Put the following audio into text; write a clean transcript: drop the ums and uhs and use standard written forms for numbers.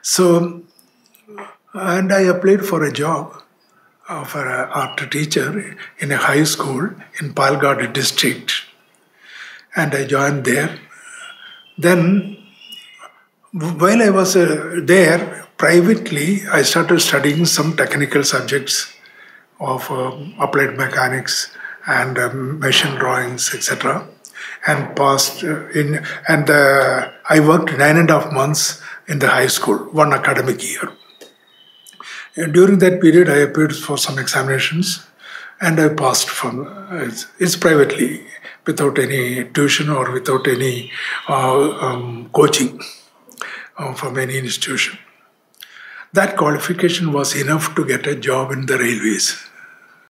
So, and I applied for a job for an art teacher in a high school in Palakkad district. And I joined there. Then, while I was there, privately, I started studying some technical subjects of applied mechanics and machine drawings, etc. And passed in, and I worked 9.5 months in the high school, one academic year. And during that period, I appeared for some examinations, and I passed from it's privately, without any tuition or without any coaching from any institution. That qualification was enough to get a job in the railways.